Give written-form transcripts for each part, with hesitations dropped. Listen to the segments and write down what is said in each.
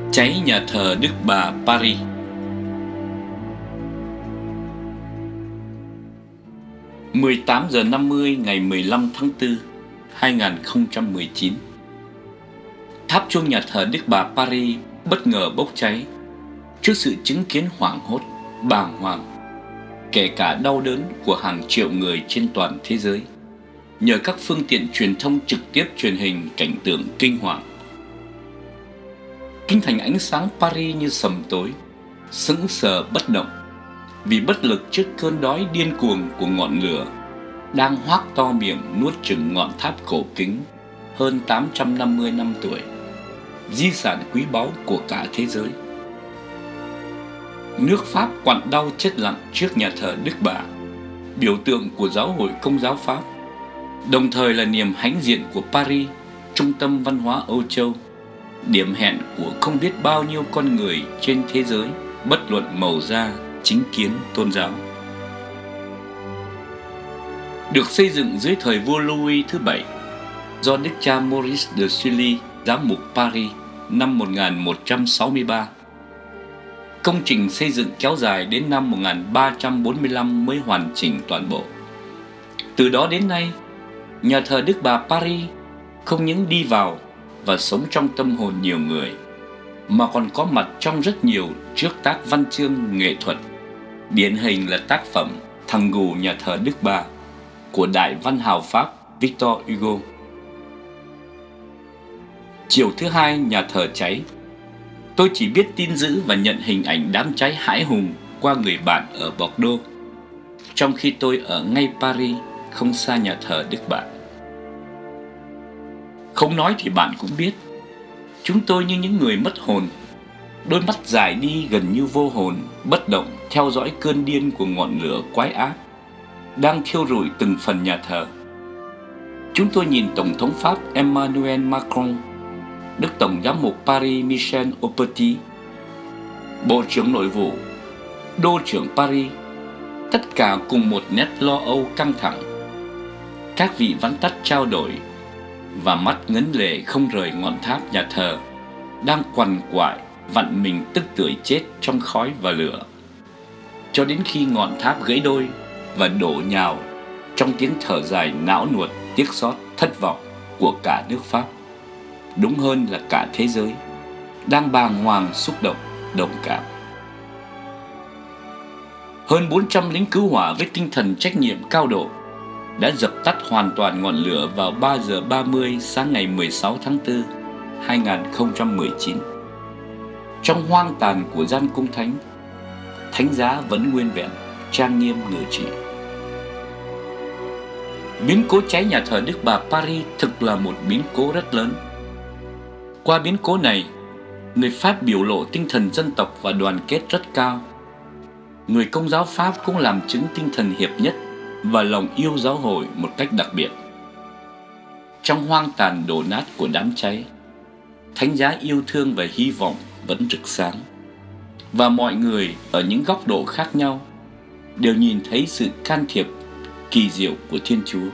Cháy nhà thờ Đức Bà Paris. Giờ 50 ngày 15 tháng 4, 2019. Tháp chuông nhà thờ Đức Bà Paris bất ngờ bốc cháy trước sự chứng kiến hoảng hốt, bàng hoàng, kể cả đau đớn của hàng triệu người trên toàn thế giới, nhờ các phương tiện truyền thông trực tiếp truyền hình cảnh tượng kinh hoàng. Kinh thành ánh sáng Paris như sầm tối, sững sờ bất động, vì bất lực trước cơn đói điên cuồng của ngọn lửa đang hoác to miệng nuốt chửng ngọn tháp cổ kính hơn 850 năm tuổi, di sản quý báu của cả thế giới. Nước Pháp quặn đau chết lặng trước nhà thờ Đức Bà, biểu tượng của giáo hội Công giáo Pháp, đồng thời là niềm hãnh diện của Paris, trung tâm văn hóa Âu Châu, điểm hẹn của không biết bao nhiêu con người trên thế giới, bất luận màu da, chính kiến, tôn giáo. Được xây dựng dưới thời vua Louis thứ 7 do đức cha Maurice de Sully, giám mục Paris năm 1163. Công trình xây dựng kéo dài đến năm 1345 mới hoàn chỉnh toàn bộ. Từ đó đến nay, nhà thờ Đức Bà Paris không những đi vào và sống trong tâm hồn nhiều người, mà còn có mặt trong rất nhiều trước tác văn chương nghệ thuật. Điển hình là tác phẩm Thằng Gù nhà thờ Đức Bà của đại văn hào Pháp Victor Hugo. Chiều thứ Hai nhà thờ cháy. Tôi chỉ biết tin dữ và nhận hình ảnh đám cháy hãi hùng qua người bạn ở Bordeaux, trong khi tôi ở ngay Paris, không xa nhà thờ Đức Bà. Không nói thì bạn cũng biết, chúng tôi như những người mất hồn, đôi mắt dài đi gần như vô hồn, bất động theo dõi cơn điên của ngọn lửa quái ác đang thiêu rụi từng phần nhà thờ. Chúng tôi nhìn Tổng thống Pháp Emmanuel Macron, Đức Tổng giám mục Paris Michel Aupetit, Bộ trưởng Nội vụ, Đô trưởng Paris, tất cả cùng một nét lo âu căng thẳng. Các vị vắn tắt trao đổi và mắt ngấn lệ không rời ngọn tháp nhà thờ đang quằn quại vặn mình tức tưởi chết trong khói và lửa, cho đến khi ngọn tháp gãy đôi và đổ nhào trong tiếng thở dài não nuột, tiếc xót, thất vọng của cả nước Pháp, đúng hơn là cả thế giới, đang bàng hoàng, xúc động, đồng cảm. Hơn 400 lính cứu hỏa với tinh thần trách nhiệm cao độ đã dập tắt hoàn toàn ngọn lửa vào 3 giờ 30 sáng ngày 16 tháng 4, 2019. Trong hoang tàn của gian cung thánh, thánh giá vẫn nguyên vẹn, trang nghiêm ngự trị. Biến cố cháy nhà thờ Đức Bà Paris thực là một biến cố rất lớn. Qua biến cố này, người Pháp biểu lộ tinh thần dân tộc và đoàn kết rất cao. Người Công giáo Pháp cũng làm chứng tinh thần hiệp nhất và lòng yêu giáo hội một cách đặc biệt. Trong hoang tàn đổ nát của đám cháy, thánh giá yêu thương và hy vọng vẫn rực sáng, và mọi người ở những góc độ khác nhau đều nhìn thấy sự can thiệp kỳ diệu của Thiên Chúa.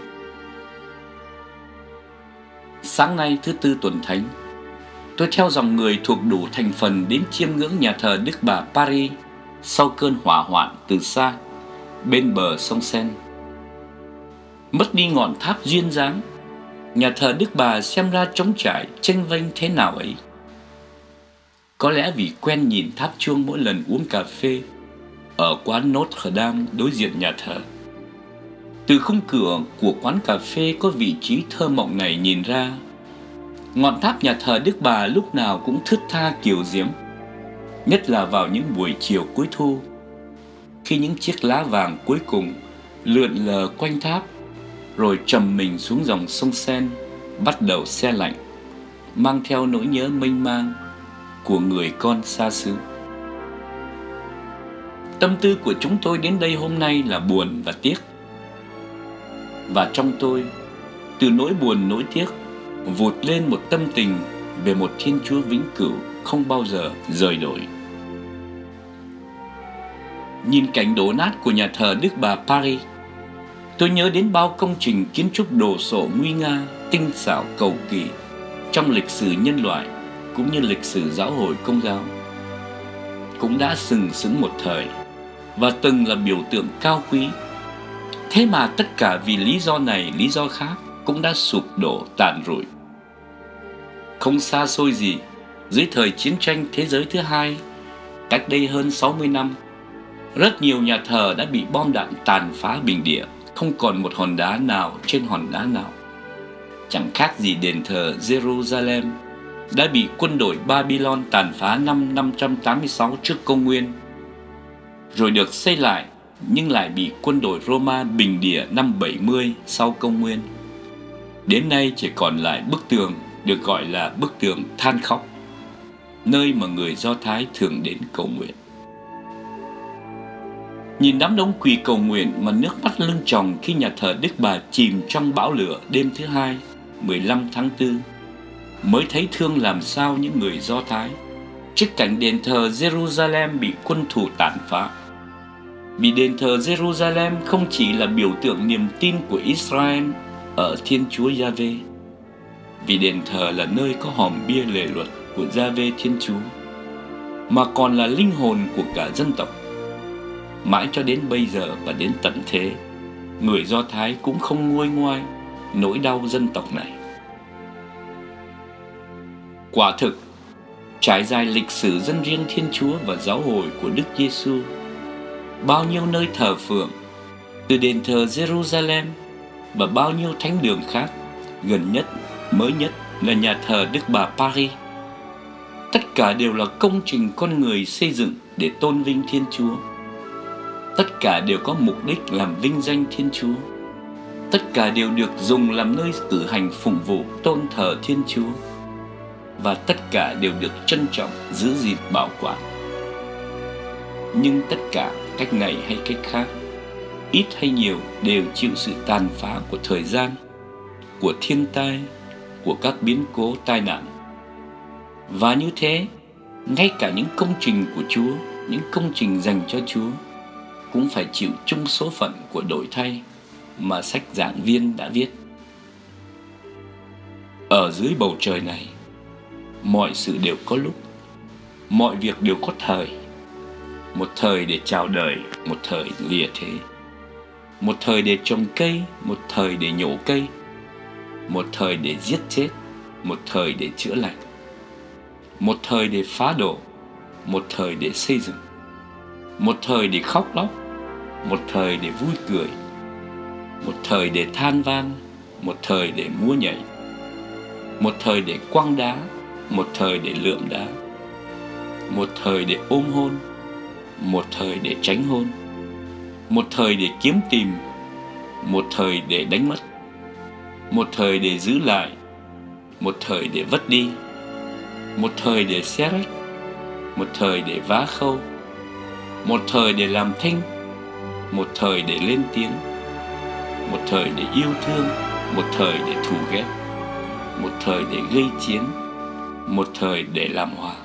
Sáng nay thứ Tư tuần thánh, tôi theo dòng người thuộc đủ thành phần đến chiêm ngưỡng nhà thờ Đức Bà Paris sau cơn hỏa hoạn từ xa bên bờ sông Seine. Mất đi ngọn tháp duyên dáng, nhà thờ Đức Bà xem ra trống trải, chênh vênh thế nào ấy. Có lẽ vì quen nhìn tháp chuông mỗi lần uống cà phê ở quán Notre Dame đối diện nhà thờ. Từ khung cửa của quán cà phê có vị trí thơ mộng này nhìn ra, ngọn tháp nhà thờ Đức Bà lúc nào cũng thướt tha kiều diễm, nhất là vào những buổi chiều cuối thu, khi những chiếc lá vàng cuối cùng lượn lờ quanh tháp, rồi trầm mình xuống dòng sông Seine, bắt đầu se lạnh, mang theo nỗi nhớ mênh mang của người con xa xứ. Tâm tư của chúng tôi đến đây hôm nay là buồn và tiếc. Và trong tôi, từ nỗi buồn nỗi tiếc, vụt lên một tâm tình về một Thiên Chúa vĩnh cửu không bao giờ rời đổi. Nhìn cảnh đổ nát của nhà thờ Đức Bà Paris, tôi nhớ đến bao công trình kiến trúc đồ sộ nguy nga, tinh xảo cầu kỳ trong lịch sử nhân loại cũng như lịch sử giáo hội Công giáo cũng đã sừng sững một thời và từng là biểu tượng cao quý. Thế mà tất cả vì lý do này lý do khác cũng đã sụp đổ tàn rụi. Không xa xôi gì, dưới thời chiến tranh thế giới thứ hai, cách đây hơn 60 năm, rất nhiều nhà thờ đã bị bom đạn tàn phá bình địa, không còn một hòn đá nào trên hòn đá nào. Chẳng khác gì đền thờ Jerusalem đã bị quân đội Babylon tàn phá năm 586 trước công nguyên, rồi được xây lại nhưng lại bị quân đội Roma bình địa năm 70 sau công nguyên. Đến nay chỉ còn lại bức tường được gọi là bức tường than khóc, nơi mà người Do Thái thường đến cầu nguyện. Nhìn đám đông quỳ cầu nguyện mà nước mắt lưng tròng khi nhà thờ Đức Bà chìm trong bão lửa đêm thứ Hai, 15 tháng 4, mới thấy thương làm sao những người Do Thái trước cảnh đền thờ Jerusalem bị quân thù tàn phá. Vì đền thờ Jerusalem không chỉ là biểu tượng niềm tin của Israel ở Thiên Chúa Giê-hô-va, vì đền thờ là nơi có hòm bia lề luật của Giê-hô-va Thiên Chúa, mà còn là linh hồn của cả dân tộc. Mãi cho đến bây giờ và đến tận thế, người Do Thái cũng không nguôi ngoai nỗi đau dân tộc này. Quả thực, trải dài lịch sử dân riêng Thiên Chúa và giáo hội của Đức Giêsu, bao nhiêu nơi thờ phượng, từ đền thờ Jerusalem và bao nhiêu thánh đường khác, gần nhất, mới nhất là nhà thờ Đức Bà Paris, tất cả đều là công trình con người xây dựng để tôn vinh Thiên Chúa. Tất cả đều có mục đích làm vinh danh Thiên Chúa. Tất cả đều được dùng làm nơi cử hành phụng vụ tôn thờ Thiên Chúa. Và tất cả đều được trân trọng, giữ gìn, bảo quản. Nhưng tất cả, cách này hay cách khác, ít hay nhiều đều chịu sự tàn phá của thời gian, của thiên tai, của các biến cố tai nạn. Và như thế, ngay cả những công trình của Chúa, những công trình dành cho Chúa, cũng phải chịu chung số phận của đổi thay mà sách Giảng Viên đã viết. Ở dưới bầu trời này, mọi sự đều có lúc, mọi việc đều có thời. Một thời để chào đời, một thời lìa thế. Một thời để trồng cây, một thời để nhổ cây. Một thời để giết chết, một thời để chữa lành. Một thời để phá đổ, một thời để xây dựng. Một thời để khóc lóc, một thời để vui cười. Một thời để than van, một thời để múa nhảy. Một thời để quăng đá, một thời để lượm đá. Một thời để ôm hôn, một thời để tránh hôn. Một thời để kiếm tìm, một thời để đánh mất. Một thời để giữ lại, một thời để vất đi. Một thời để xé rách, một thời để vá khâu. Một thời để làm thinh, một thời để lên tiếng. Một thời để yêu thương, một thời để thù ghét. Một thời để gây chiến, một thời để làm hòa.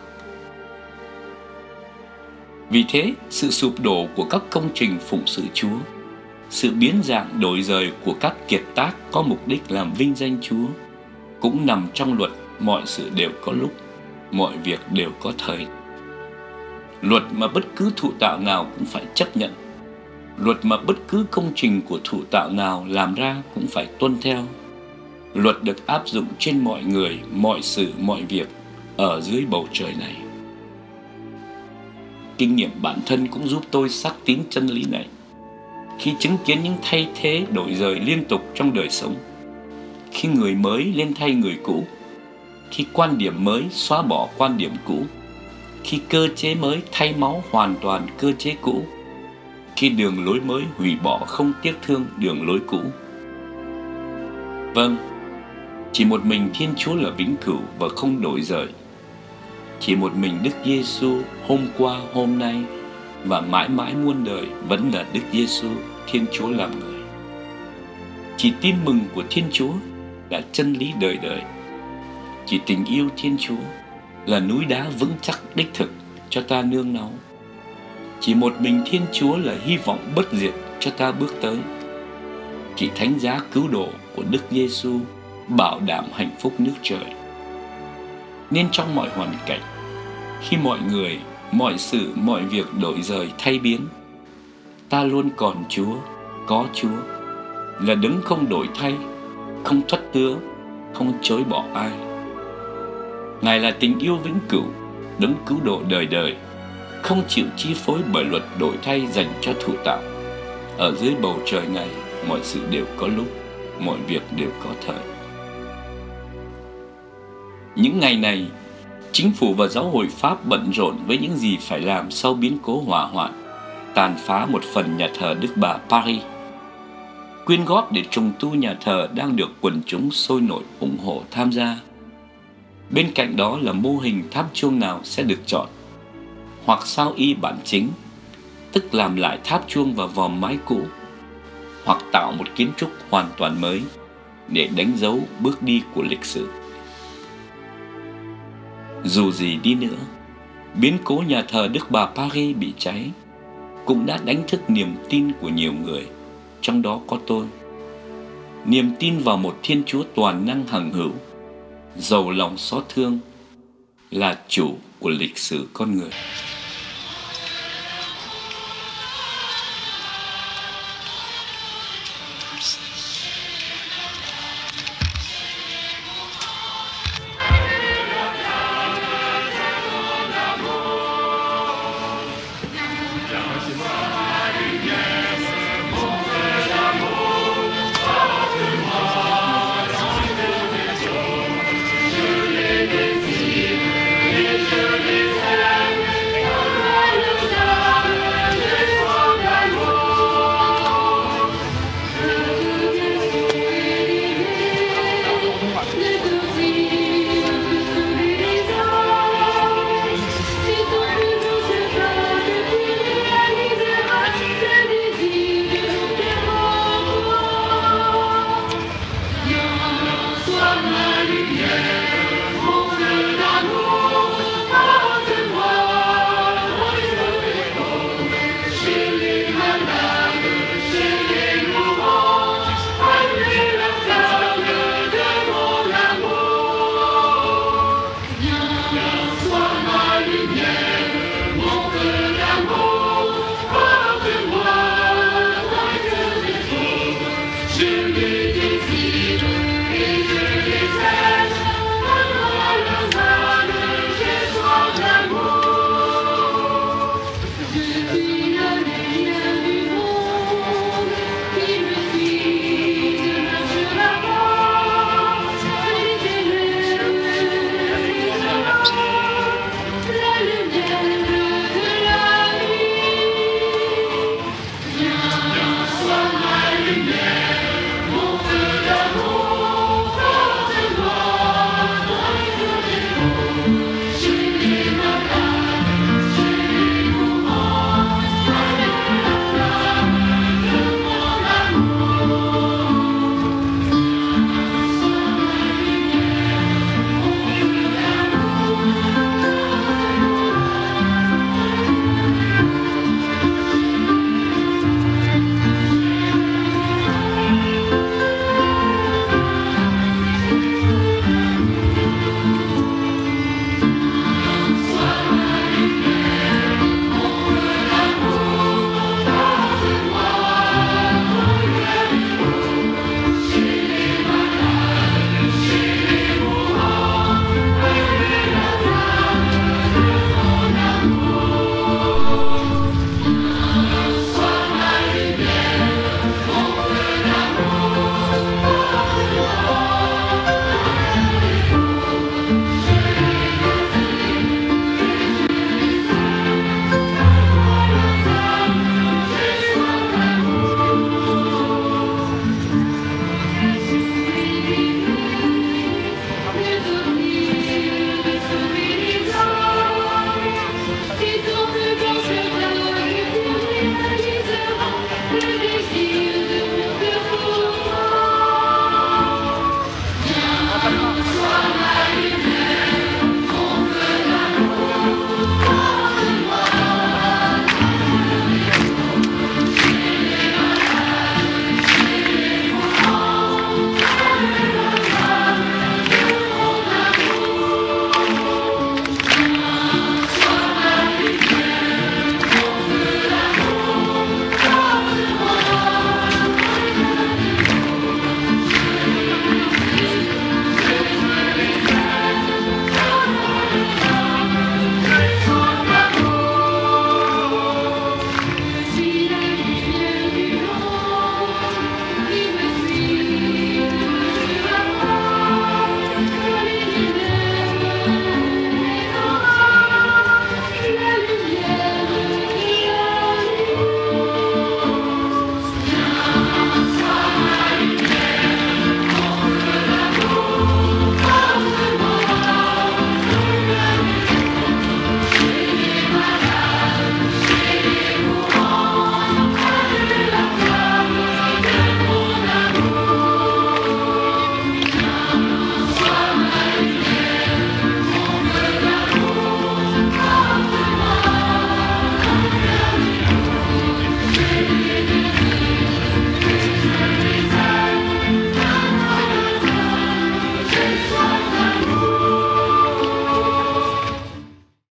Vì thế, sự sụp đổ của các công trình phụng sự Chúa, sự biến dạng đổi rời của các kiệt tác có mục đích làm vinh danh Chúa, cũng nằm trong luật mọi sự đều có lúc, mọi việc đều có thời. Luật mà bất cứ thụ tạo nào cũng phải chấp nhận. Luật mà bất cứ công trình của thụ tạo nào làm ra cũng phải tuân theo. Luật được áp dụng trên mọi người, mọi sự, mọi việc ở dưới bầu trời này. Kinh nghiệm bản thân cũng giúp tôi xác tín chân lý này. Khi chứng kiến những thay thế đổi rời liên tục trong đời sống, khi người mới lên thay người cũ, khi quan điểm mới xóa bỏ quan điểm cũ, khi cơ chế mới thay máu hoàn toàn cơ chế cũ, khi đường lối mới hủy bỏ không tiếc thương đường lối cũ. Vâng, chỉ một mình Thiên Chúa là vĩnh cửu và không đổi rời. Chỉ một mình Đức Giêsu hôm qua, hôm nay và mãi mãi muôn đời vẫn là Đức Giêsu, Thiên Chúa làm người. Chỉ tin mừng của Thiên Chúa là chân lý đời đời. Chỉ tình yêu Thiên Chúa là núi đá vững chắc đích thực cho ta nương náu. Chỉ một mình Thiên Chúa là hy vọng bất diệt cho ta bước tới. Chỉ thánh giá cứu độ của Đức Giêsu bảo đảm hạnh phúc nước trời. Nên trong mọi hoàn cảnh, khi mọi người, mọi sự, mọi việc đổi rời thay biến, ta luôn còn Chúa, có Chúa, là đấng không đổi thay, không thất hứa, không chối bỏ ai. Ngài là tình yêu vĩnh cửu, đấng cứu độ đời đời, không chịu chi phối bởi luật đổi thay dành cho thủ tạo. Ở dưới bầu trời Ngài, mọi sự đều có lúc, mọi việc đều có thời. Những ngày này, chính phủ và giáo hội Pháp bận rộn với những gì phải làm sau biến cố hỏa hoạn tàn phá một phần nhà thờ Đức Bà Paris. Quyên góp để trùng tu nhà thờ đang được quần chúng sôi nổi ủng hộ tham gia. Bên cạnh đó là mô hình tháp chuông nào sẽ được chọn, hoặc sao y bản chính, tức làm lại tháp chuông và vòm mái cũ, hoặc tạo một kiến trúc hoàn toàn mới để đánh dấu bước đi của lịch sử. Dù gì đi nữa, biến cố nhà thờ Đức Bà Paris bị cháy cũng đã đánh thức niềm tin của nhiều người, trong đó có tôi. Niềm tin vào một Thiên Chúa toàn năng hằng hữu, giàu lòng xót thương, là chủ của lịch sử con người.